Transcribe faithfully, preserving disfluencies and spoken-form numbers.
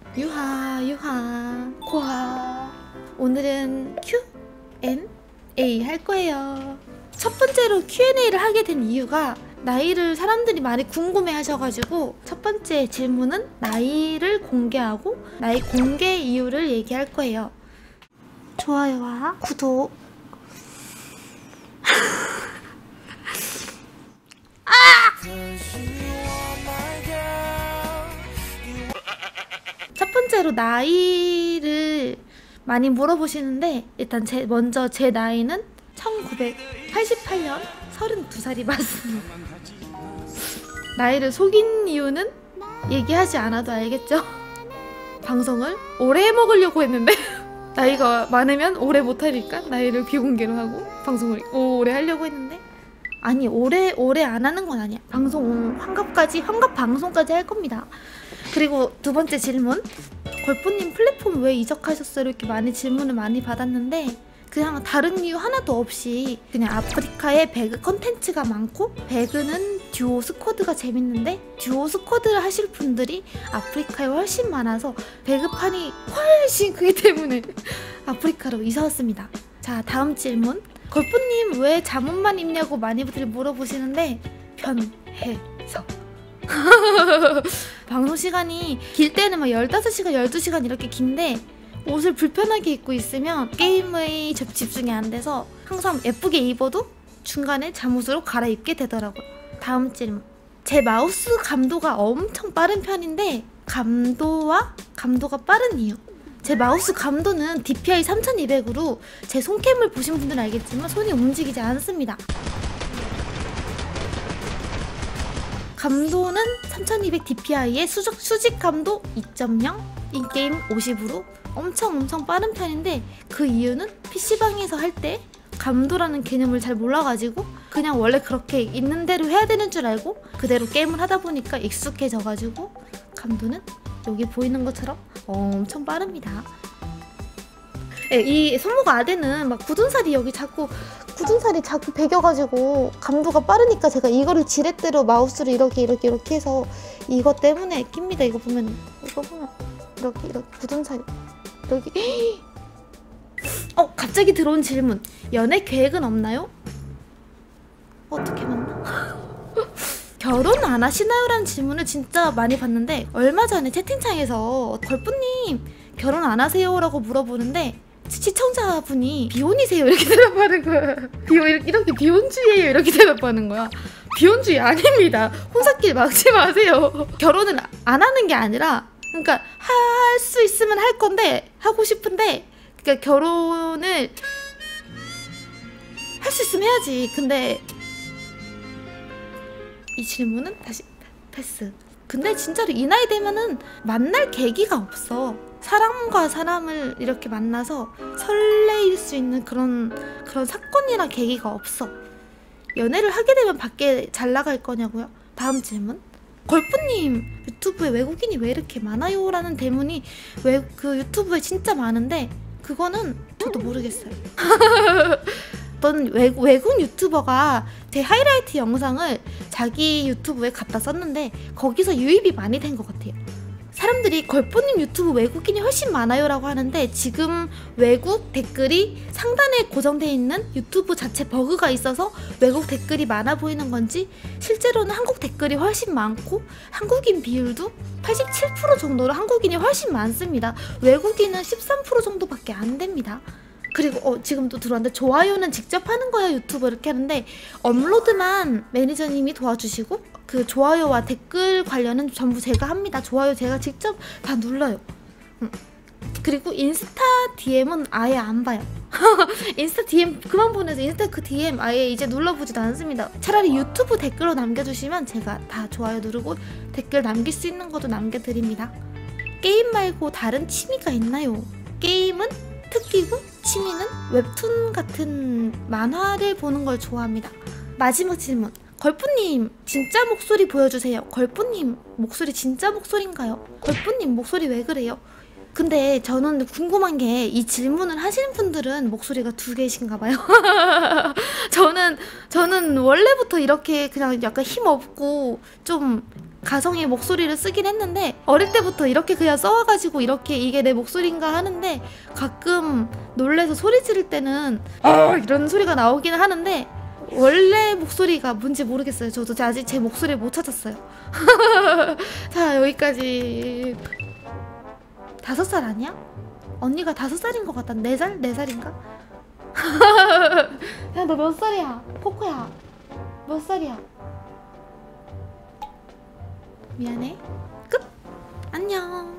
유하 유하 고하. 오늘은 큐 앤 에이 할 거예요. 첫 번째로 큐 앤 에이를 하게 된 이유가 나이를 사람들이 많이 궁금해 하셔가지고 첫 번째 질문은 나이를 공개하고 나이 공개 이유를 얘기할 거예요. 좋아요와 구독. 아! 첫 번째로 나이를 많이 물어보시는데 일단 제 먼저 제 나이는 천구백팔십팔 년 서른두 살이 맞습니다. 나이를 속인 이유는 얘기하지 않아도 알겠죠? 방송을 오래 해먹으려고 했는데 나이가 많으면 오래 못하니까 나이를 비공개로 하고 방송을 오래 하려고 했는데 아니 오래 오래 안 하는 건 아니야. 방송 환갑까지 환갑 방송까지 할 겁니다. 그리고 두 번째 질문, 걸프님 플랫폼 왜 이적하셨어요? 이렇게 많이 질문을 많이 받았는데 그냥 다른 이유 하나도 없이 그냥 아프리카에 배그 컨텐츠가 많고 배그는 듀오 스쿼드가 재밌는데 듀오 스쿼드를 하실 분들이 아프리카에 훨씬 많아서 배그판이 훨씬 크기 때문에 아프리카로 이사 왔습니다. 자, 다음 질문, 걸프님 왜 잠옷만 입냐고 많이들 물어보시는데 편해서. 방송 시간이 길 때는 막 열다섯 시간, 열두 시간 이렇게 긴데 옷을 불편하게 입고 있으면 게임의 집중이 안 돼서 항상 예쁘게 입어도 중간에 잠옷으로 갈아입게 되더라고요. 다음 질문, 제 마우스 감도가 엄청 빠른 편인데 감도와 감도가 빠른 이유. 제 마우스 감도는 디피아이 삼천이백으로 제 손캠을 보신 분들은 알겠지만 손이 움직이지 않습니다. 감도는 삼천이백 디피아이에 수직, 수직 감도 이 점 영, 인게임 오십으로 엄청 엄청 빠른 편인데 그 이유는 피시방에서 할 때 감도라는 개념을 잘 몰라가지고 그냥 원래 그렇게 있는 대로 해야 되는 줄 알고 그대로 게임을 하다 보니까 익숙해져가지고 감도는 여기 보이는 것처럼 엄청 빠릅니다. 네, 이 손목 아대는 막 굳은 살이 여기 자꾸 굳은 살이 자꾸 배겨가지고 감도가 빠르니까 제가 이거를 지렛대로 마우스를 이렇게 이렇게 이렇게 해서 이것 때문에 낍니다. 이거 보면 이거 보면 이렇게 이렇게 굳은 살이 여기. 어, 갑자기 들어온 질문, 연애 계획은 없나요? 어떻게 만나? 결혼 안 하시나요? 라는 질문을 진짜 많이 받는데 얼마 전에 채팅창에서 걸프님 결혼 안 하세요? 라고 물어보는데 시청자분이 비혼이세요? 이렇게 대답하는 거야. 비혼, 이렇게 비혼주의예요? 이렇게 대답하는 거야. 비혼주의 아닙니다. 혼사길 막지 마세요. 결혼은 안 하는 게 아니라 그러니까 할 수 있으면 할 건데 하고 싶은데 그러니까 결혼을 할 수 있으면 해야지. 근데 이 질문은 다시 패스. 근데 진짜로 이 나이 되면은 만날 계기가 없어. 사람과 사람을 이렇게 만나서 설레일 수 있는 그런 그런 사건이나 계기가 없어. 연애를 하게 되면 밖에 잘 나갈 거냐고요? 다음 질문, 걸프님 유튜브에 외국인이 왜 이렇게 많아요? 라는 대문이 왜 그 유튜브에 진짜 많은데 그거는 저도 모르겠어요. 어떤 외국, 외국 유튜버가 제 하이라이트 영상을 자기 유튜브에 갖다 썼는데 거기서 유입이 많이 된 것 같아요. 사람들이 걸프님 유튜브 외국인이 훨씬 많아요 라고 하는데 지금 외국 댓글이 상단에 고정되어 있는 유튜브 자체 버그가 있어서 외국 댓글이 많아 보이는 건지 실제로는 한국 댓글이 훨씬 많고 한국인 비율도 팔십칠 퍼센트 정도로 한국인이 훨씬 많습니다. 외국인은 십삼 퍼센트 정도밖에 안 됩니다. 그리고 어, 지금 또 들어왔는데 좋아요는 직접 하는 거야 유튜브 이렇게 하는데 업로드만 매니저님이 도와주시고 그 좋아요와 댓글 관련은 전부 제가 합니다. 좋아요 제가 직접 다 눌러요. 응. 그리고 인스타 디엠은 아예 안 봐요. 인스타 디엠 그만 보내서 인스타 그 디엠 아예 이제 눌러보지도 않습니다. 차라리 유튜브 댓글로 남겨주시면 제가 다 좋아요 누르고 댓글 남길 수 있는 것도 남겨드립니다. 게임 말고 다른 취미가 있나요? 게임은 특기고 취미는 웹툰 같은 만화를 보는 걸 좋아합니다. 마지막 질문, 걸프님 진짜 목소리 보여주세요. 걸프님 목소리 진짜 목소리인가요? 걸프님 목소리 왜 그래요? 근데 저는 궁금한 게 이 질문을 하시는 분들은 목소리가 두 개이신가 봐요. 저는 저는 원래부터 이렇게 그냥 약간 힘없고 좀 가성의 목소리를 쓰긴 했는데 어릴 때부터 이렇게 그냥 써와가지고 이렇게 이게 내 목소리인가 하는데 가끔 놀래서 소리 지를 때는 어 이런 소리가 나오긴 하는데 원래 목소리가 뭔지 모르겠어요. 저도 아직 제 목소리를 못 찾았어요. 자, 여기까지. 다섯 살 아니야? 언니가 다섯 살인 것 같다. 네 살? 네 살인가? 야, 너 몇 살이야? 포코야. 몇 살이야? 미안해. 끝! 안녕.